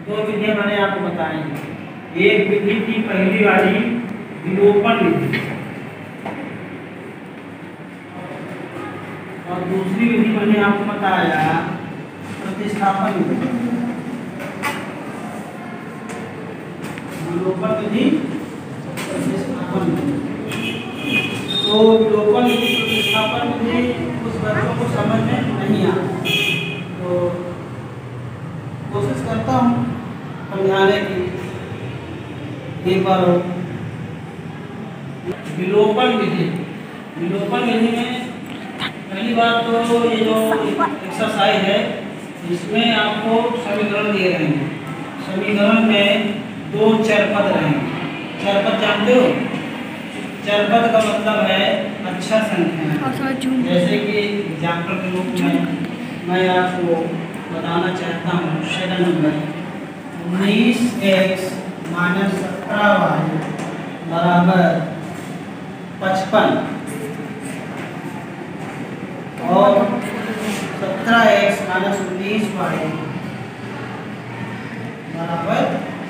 दो विधियां मैंने आपको बताई हैं। एक विधि थी पहली वाली विलोपन विधि, और दूसरी विधि मैंने आपको बताया प्रतिस्थापन विधि। विलोपन विधि, प्रतिस्थापन विधि। तो विलोपन विधि, प्रतिस्थापन विधि कुछ बच्चों को समझ में नहीं आता, तो कोशिश करता हूँ समझाने की। एक बार विलोपन विधि, विलोपन विधि में पहली बात तो ये जो एक्सरसाइज है इसमें आपको समीकरण दिए रहेंगे। समीकरण में दो चरपद रहेंगे। चरपद जानते हो? चरपद का मतलब है अच्छा संख्या। जैसे कि एग्जाम्पल के रूप में मैं आपको बताना चाहता हूँ, second number 19x minus 17y बराबर 55 और 17x माइनस 19y बराबर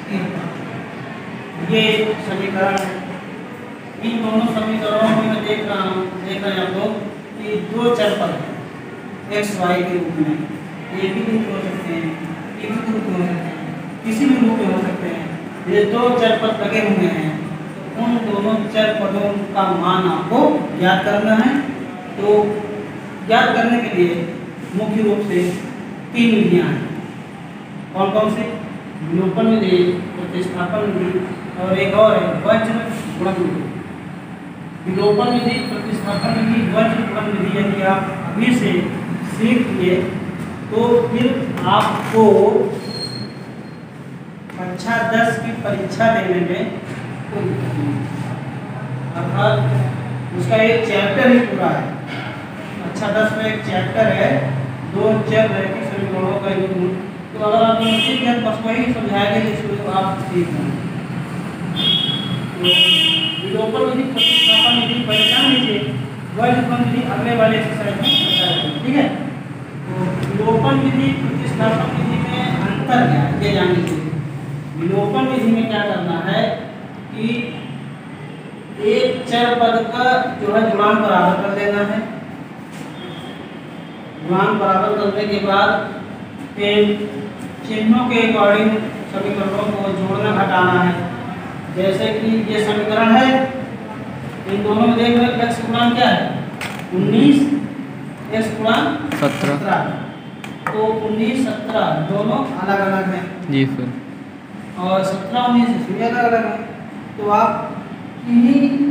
53। ये समीकरण है। इन दोनों समीकरणों में मैं देख रहे हैं आप लोग कि दो चरपद हैं एक्स वाई के रूप में। ये भी रूप हो सकते हैं, ये भी रूप हो सकते हैं, किसी भी रूप में हो सकते हैं। ये दो चरपद लगे हुए हैं, तो उन दोनों चरपदों का मान आपको ज्ञात करना है। तो ज्ञात करने के लिए मुख्य रूप से तीन विधियाँ हैं। कौन कौन सी? विलोपन विधि, प्रतिस्थापन विधि और एक और है वज्र गुणन विधि। विलोपन विधि, प्रतिस्थापन विधि, वज्र गुणन विधि यदि आप अभी से सीख लिए तो फिर आपको कक्षा 10 की परीक्षा देने में कोई दिक्कत नहीं, अर्थात उसका एक चैप्टर ही पूरा है। कक्षा 10 में एक चैप्टर है, दो चर रैखिक समीकरणों का योग। तो अगर आप ठीक है बस वही समझाएंगे जिसको आप सीख लें। विलोपन विधि, प्रतिस्थापन विधि पहचान लीजिए, वज्र गुणन विधि अगले वाले एक्सरसाइज में बताएंगे। ठीक है? तो विलोपन विधि, प्रतिस्थापन विधि में अंतर क्या है ये जान लीजिए। विलोपन विधि में क्या करना है कि एक चर पद का जो है गुणांक बराबर कर देना है। गुणांक बराबर करने के बाद फिर चिन्हों के अकॉर्डिंग समीकरणों को जोड़ना घटाना है। जैसे कि ये समीकरण है, इन दोनों में देख रहे हैं x गुणांक क्या है 19, x गुणांक 17। तो 19 17 दोनों अलग अलग हैं जी सर, और 17 19 इसमें अलग अलग है। तो आप किसी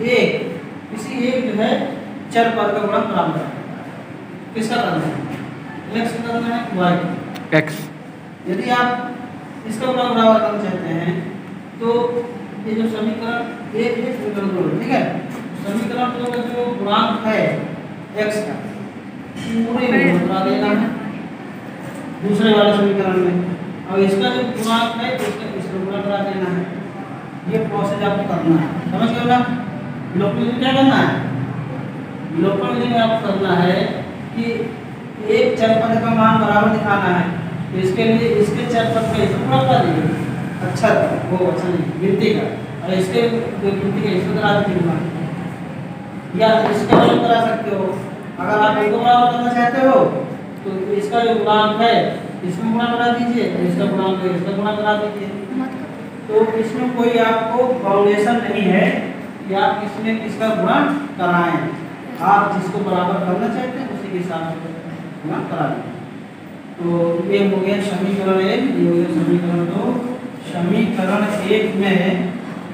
एक जो है चर पद का गुणांक बराबर करें। किसका करना है? x का करना है y x। यदि आप इसका गुणांक बराबर करना चाहते हैं तो ये जो समीकरण एक है समीकरण दो, ठीक है? समीकरण दो का जो गुणांक है x का पूरे में बता देना है दूसरे वाले समीकरण में, और इसका जो गुणांक है इसका गुणा करा देना है। ये प्रोसेस आपको करना है, समझ गए ना? विलोपन विधि क्या करना है? विलोपन विधि में आपको करना है कि एक चर पद का मान बराबर दिखाना है। तो इसके लिए इसके चर पद का इसको गुणा करा दीजिए, अच्छा वो अच्छा नहीं गिनती का, और इसके जो गिनती का इसको करा दीजिए, या इसका गुणा करा सकते हो। अगर आप इनको बराबर करना चाहते हो तो इसका जो गुणांक है इसमें गुणा करा दीजिए, इसका गुणांक है इसका गुणा करा दीजिए। तो इसमें कोई आपको बाउंडेशन नहीं है कि आप इसमें किसका गुणा कराएं। आप जिसको बराबर करना चाहते हैं उसी के हिसाब से गुणा करा दें। तो ये हो गया समीकरण 1, ये हो गया समीकरण 2। समीकरण 1 में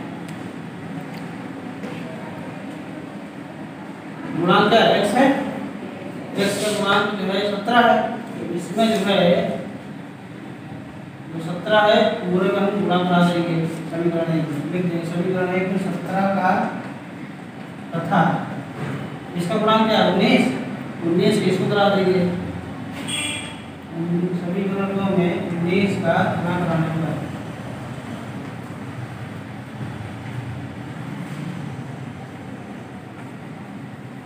गुणांक x है, x का गुणांक जो है 17 है। तो इसमें जो है जो 17 है पूरे का हम गुणा करा देंगे। समीकरण 1 में लिख देंगे, समीकरण 1 में 17 का तथा इसका गुणांक क्या है 19 के इसको करा देंगे। समीकरण 2 में 19 का गुणा कराने का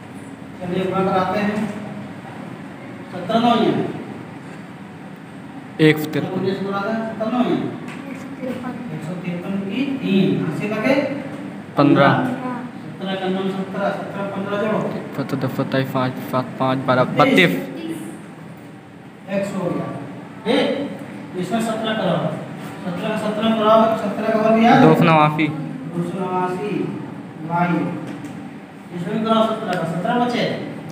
चलिए गुणा कराते हैं। 17 9 है 153 19 गुणा 97 153 की 3 इससे लगे 15 17 का 9 17 17 15 जोड़ो 17 27 5 7 5 12 32 x हो गया ठीक। इसमें 17 कराओ 17 का 17 कराओ 17 का वर्ग याद 289 289 y इसमें कराओ 17 का 17 बचे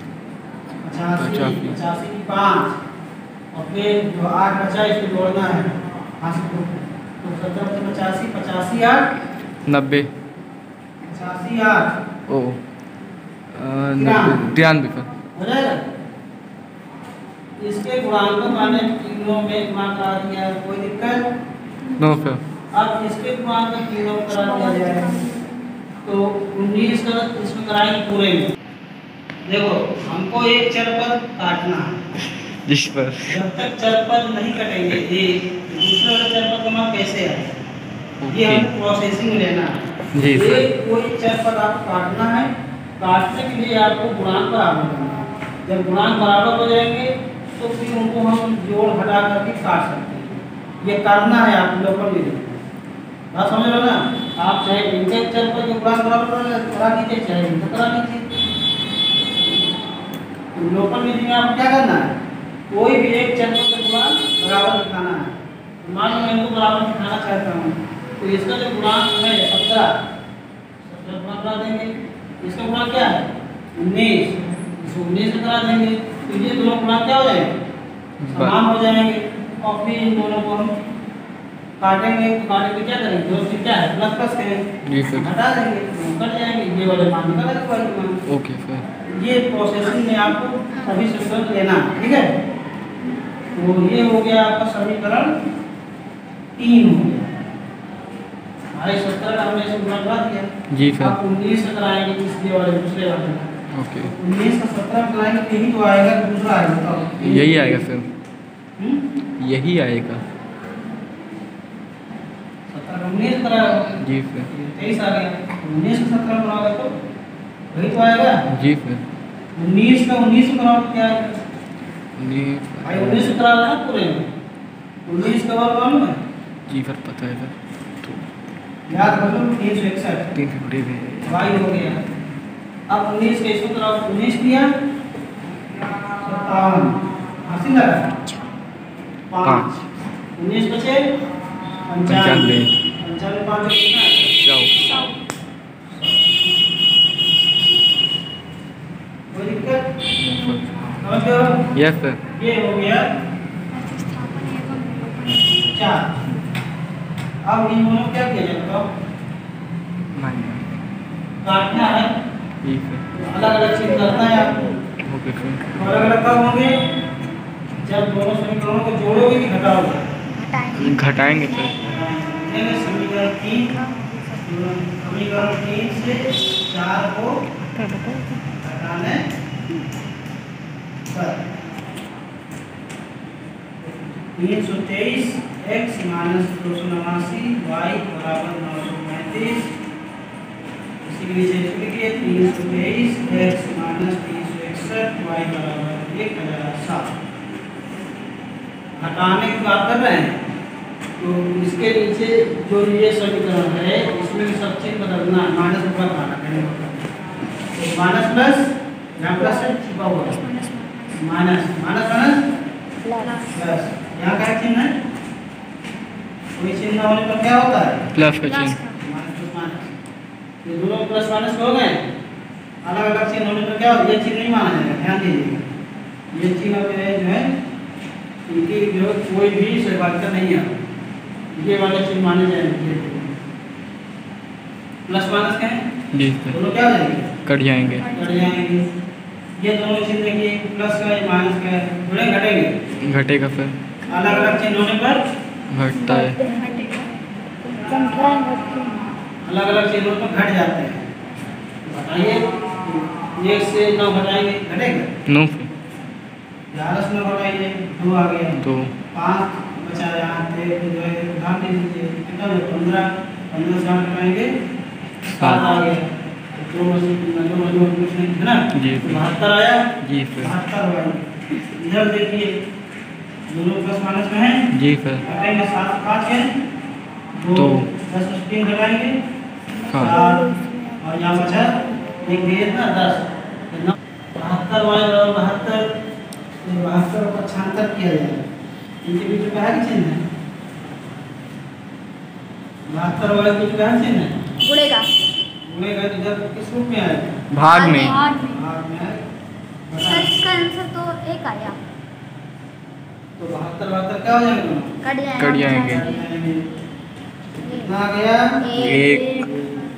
85 85 की 5 और फिर जो 8 बचा इसको जोड़ना है 5 को तो 17 से 85 85 8 90 85 8 ओ 93 फिर हो जाएगा। इसके गुणांक माने तीनों में गुणा करा दिया कोई दिक्कत नो फिर अब इसके गुणांक तीनों में करा दिया जाए तो 19 का इसमें कराएंगे पूरे में। देखो हमको एक चर पद काटना है जिस पर जब तक चर पद नहीं कटेंगे एक दूसरे वाले चर पद का मान कैसे आए ये हमें प्रोसेसिंग लेना है। जी सर। एक कोई चर पद आपको काटना है काटने के लिए आपको गुणांक बराबर करना है। जब गुणांक बराबर हो जाएंगे तो फिर उनको हम जोड़ घटा करके काट सकते हैं। ये करना है आप लोगों को बात समझ लो ना। आप चाहे इनके चर पद के गुणांक बराबर करा लीजिए चाहे इनका करा लीजिए। लोकल विधि में आपको क्या करना है कोई भी एक चर पद का गुणांक बराबर दिखाना है। मान लो मैं इनको बराबर दिखाना चाहता हूँ तो इसका जो गुणांक है 17 गुणा करा देंगे। इसका गुणांक क्या है 19 इसको 19 से करा देंगे तो ये दोनों गुणांक क्या हो जाएंगे समान हो जाएंगे। और फिर इन दोनों को हम काटेंगे तो काटने के क्या करेंगे दो से क्या है प्लस प्लस करेंगे हटा देंगे तो कट जाएंगे ये वाले मान निकल आएगा। ओके फिर ये प्रोसेसिंग में आपको सभी समीकरण लेना है ठीक है। तो ये हो गया आपका समीकरण 3 हो गया हमारे 17 का हमने इसे गुणा करा दिया। जी सर। आप 19 से कराएंगे तीसरे वाले दूसरे वाले ओके 19 का 17 कराएंगे तो यही तो आएगा दूसरा आएगा तो यही आएगा सर यही आएगा 17 का 19 कराएगा जी सर 23 आ गया 19 का 17 कराओगे तो वही तो आएगा जी सर 19 का 19 कराओ तो क्या आएगा भाई 19 से करा रहा है पूरे में 19 का वर्ग मालूम है जी सर पता है सर तो याद कर लो 361 350 में y हो गया। अब 19 के इसको कराओ 19 दिया 57 हासिल लगा 5 19 बचे 95 95 5 कितना है 100 कोई दिक्कत समझ गए हो यस सर ये हो गया 4। अब इन दोनों क्या किया जाए बताओ काटना है जी सर अलग अलग चीज करना है आपको ओके सर अलग अलग कब होंगे जब दोनों समीकरणों को जोड़ोगे कि घटाओगे घटाएंगे सर समीकरण 3 से 4 को घटाने पर 323 x माइनस 289 y बराबर 935 इसी के नीचे लिखिए 323 x माइनस 361 y बराबर 1007। हटाने की बात कर रहे हैं तो इसके नीचे जो ये समीकरण है इसमें सब चीज बदलना है माइनस ऊपर लाना तो माइनस प्लस यहाँ प्लस है छिपा हुआ है माइनस माइनस माइनस प्लस यहाँ का चिन्ह है कोई चिन्ह होने पर क्या होता है प्लस का चिन्ह माइनस माइनस ये दोनों प्लस माइनस हो गए अलग अलग चिन्ह होने पर क्या होता है ये चिन्ह नहीं माना जाएगा ध्यान दीजिएगा ये चिन्ह जो है इनकी जो कोई भी सहभागिता नहीं है ये वाले चिन्ह माने जाएंगे प्लस माइनस क्या है जी सर दोनों क्या हो जाएंगे कट जाएंगे कट जाएंगे। ये दोनों चिन्ह देखिए प्लस का है माइनस का है जुड़े घटेंगे घटेगा फिर अलग अलग चिन्ह होने पर घटता है अलग अलग चिन्हों पर घट जाते हैं। बताइए 1 से 9 घटाएंगे घटेगा नो 11 से 9 घटाइए 2 आ गया तो 5 बचा यहाँ पे जो है ध्यान दे दीजिए कितना है 15 15 से 8 घटाएंगे 7 आ गया तो जो कुछ नहीं है ना जी 72 आया जी सर 72 हुआ इधर देखिए दोनों प्लस माइनस में है। जी सर। घटाएंगे 7 5 है, 2 2 10 में 3 घटाएंगे 4 4 और यहाँ बचा एक दिए ना 10। 72 वाई बराबर 72, 72 को 76 किया जाएगा। इनके बीच में क्या है चिन्ह है? 72 वाई के बीच में क्या चिन्ह है? गुणेगा इधर किस रूप में आएगा? भाग में। भाग में है। सर इसका आंसर तो एक आया। तो 72 72 क्या हो जाएगा? कट जाएंगे। कितना आ गया? 1।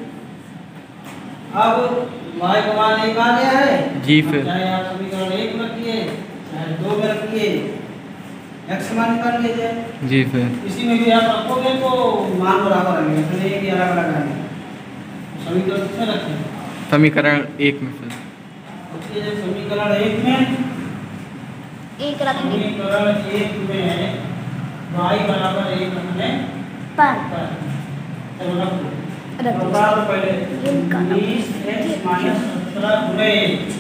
अब y का मान 1 आ गया है। जी फिर। चाहे आप समीकरण 1 में रखिए चाहे 2 में रखिए, x मान निकाल लीजिए। जी फिर। इसी में भी आप रखोगे तो मान बराबर आएंगे, तो एक ही अलग अलग आएंगे। समीकरण किसमें रखें? समीकरण 1 में फिर। ये जो समीकरण 1 में एक रखेंगे समीकरण 1 में y बराबर 1 रखने पर चलो रख दो। रख दो। बराबर पहले इनका 20x माइनस 17 गुणे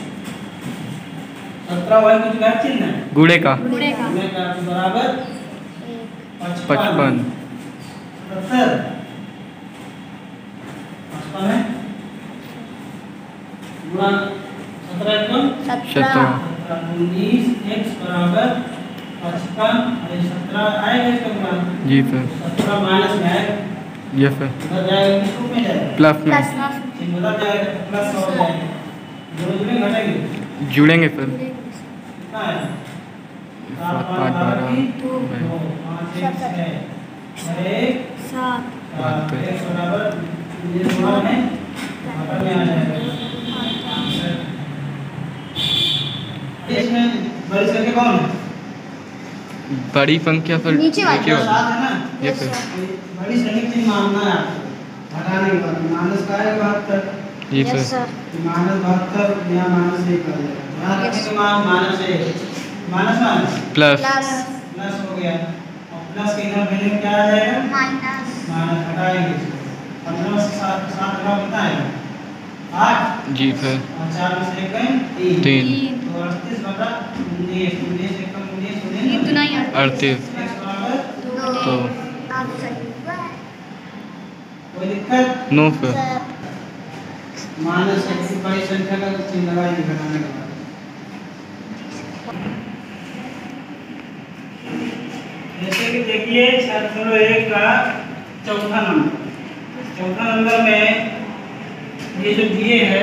17 y की जगह चिन्ह है गुणे का गुणेगा गुणे का बराबर 55 70 55 है गुणा 17 को 17 19x बराबर 55 और 17 आएगा इसका गुणा। जी फिर। 17 माइनस में आएगा, ये फिर। उधर जाएगा किस रूप में जाएगा? प्लस में। चिन्ह उधर जाएगा प्लस हो जाएगा, दोनों जुड़ेंगे घटेंगे जुड़ेंगे फिर। कितना है? 7 5 12 2 5 1 6 1 7 x बराबर ये गुणा में बराबर में आ जाएगा। इसमें बड़ी संख्या कौन है? बड़ी संख्या फिर नीचे वाली। 7 है ना? ये फिर। बड़ी संख्या की मानना है आपको, घटाने के बाद माइनस का आएगा 72। जी फिर। सर माइनस 72 यहाँ माइनस 1 आ जाएगा। यहाँ रखेंगे मान minus 1 minus minus plus plus हो गया, और प्लस के इधर वैल्यू क्या आ जाएगा? माइनस माइनस हटाएंगे। 15 से 7 7 का कितना आएगा? 8 जी फिर। और 4 में से 1 गए 3 3 तो 38 बटा 19 19 एक कम 19 इतना ही 38 x बराबर तो आप सही कोई दिक्कत? नो फिर। माइनस x की बड़ी संख्या का चिन्ह लगाइए घटाने के बाद। जैसे कि देखिए 6.1 का चौथा नंबर में ये जो दिए है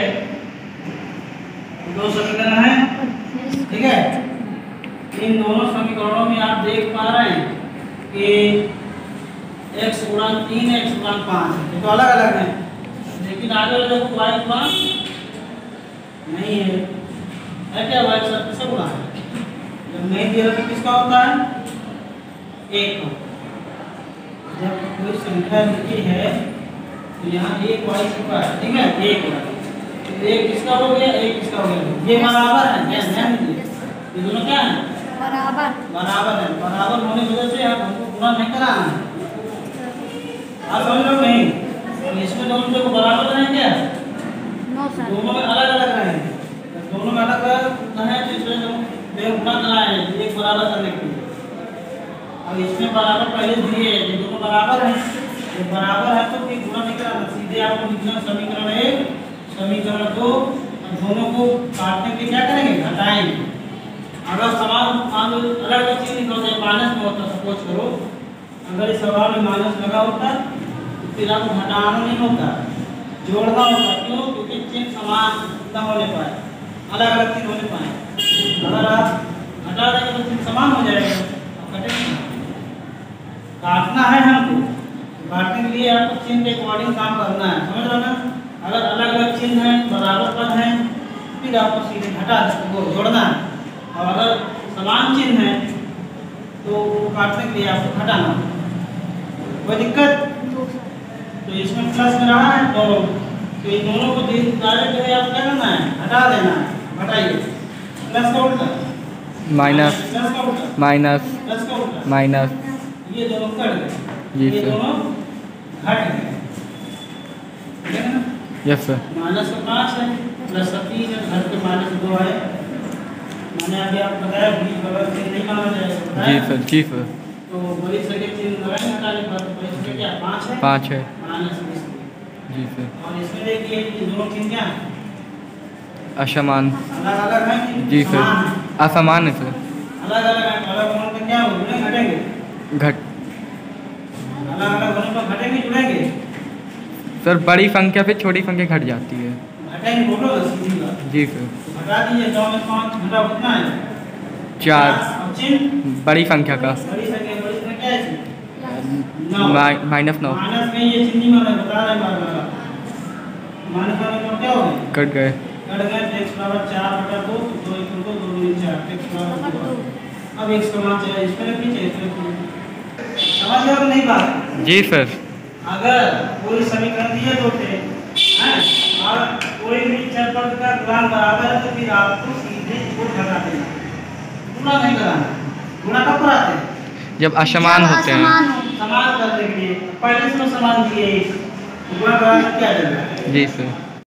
2 समीकरण है, ठीक है। इन दोनों समीकरणों में आप देख पा रहे हैं कि x गुणा 3 x गुणा 5 ये तो अलग अलग है, लेकिन आगे वाले को y गुणा नहीं है क्या? y सब किससे गुणा है? जब नहीं दिया तो किसका होता है? 1 का। जब कोई संख्या लिखी है तो यहाँ 1 y छुपा है, ठीक है, 1 तो 1 किसका हो गया 1 किसका हो गया? ये बराबर है क्या? ध्यान दीजिए ये दोनों क्या है? बराबर है। बराबर होने की वजह से आप हमको गुणा नहीं कराना है, आप समझ लो नहीं। तो इसमें दोनों को बराबर है क्या? नो सर दोनों में अलग अलग रहेंगे, दोनों में अलग अलग है तो इसमें हम गुणा कराए एक बराबर करने के लिए। अब इसमें बराबर पहले दिए हैं, ये दोनों बराबर हैं, ये बराबर है तो फिर गुणा नहीं कराना, सीधे आपको लिखना समीकरण 1 समीकरण 2 और दोनों को काटने के लिए क्या करेंगे? घटाएंगे। अगर सवाल अलग अलग चीज निकल जाए माइनस में होता, सपोज करो अगर इस सवाल में माइनस लगा होता तो फिर आपको घटाना नहीं होता, जोड़ना होता। क्यों? क्योंकि चिन्ह समान न होने पाए, अलग अलग चिन्ह होने पाए। अगर आप घटा देंगे तो चिन्ह समान हो जाएगा, काटना है हमको, काटने के लिए आपको चिन्ह के अकॉर्डिंग काम करना है, समझ रहे ना? अगर अलग अलग चिन्ह है बराबर पद है फिर आपको सीधे घटा वो जोड़ना है, और अगर समान चिन्ह है तो काटने के लिए आपको घटाना। कोई दिक्कत? तो इसमें प्लस में रहा है तो इन दोनों को डायरेक्ट जो है आप क्या करना है? हटा देना है। घटाइए, प्लस का उल्टा माइनस प्लस का उल्टा माइनस प्लस का उल्टा, माइनस ये दोनों कट गए, जी ये सर। दोनों घट गए, ठीक है ना? Yes sir. माइनस का 5 है प्लस का 3 है, घर के माइनस 2 है, मैंने अभी आपको बताया बीच बगल से नहीं माना जाएगा, बताया? जी सर, जी सर। तो बड़ी संख्या चिन्ह लगाएंगे हटाने के बाद, तो बड़ी संख्या क्या 5 है? 5 है। -20। जी सर। और इसमें देखिए ये दोनों चिन्ह क्या हैं? असमान। अलग-अलग हैं कि जी सर, समान हैं? असमान है सर। अलग-अलग हैं, तो अलग होने पे क्या होगा? घटेंगे। घट अलग-अलग होने पर घटेंगे, जुड़ेंगे? सर, बड़ी संख्या पे छोटी संख्या घट जाती है। घटेंगे, बोलो सीधी बात। जी सर। तो घटा दीजिए, 100 में 5 घटा कितना है? 4 और चिन्ह बड़ी संख्या का बड़ी संख्या क्या है चिन्ह? प्लस 9। -9। माइनस में ये चिन्ह नहीं माना, बता रहे हैं बार-बार। माइनस वाले तो क्या हो गए? कट गए। कट गए, तो x बराबर 4/2, 2 × 2 2 × 4, x बराबर 2। अब x का मान चाहिए, इसमें रखनी चाहिए, इसमें रखनी। समझ गए कि नहीं बात? जी सर। अगर कोई समीकरण दिए दो थे, हैं, और कोई भी चर पद का गुणांक बराबर है, तो फिर आपको सीधे इसको घटा देना, गुणा नहीं कराना। गुणा कब कराते हैं? जब असमान होते हैं। असमान हो। समान करने के लिए पहले से समान दिए, गुणा कराना क्या जाएगा? जी सर।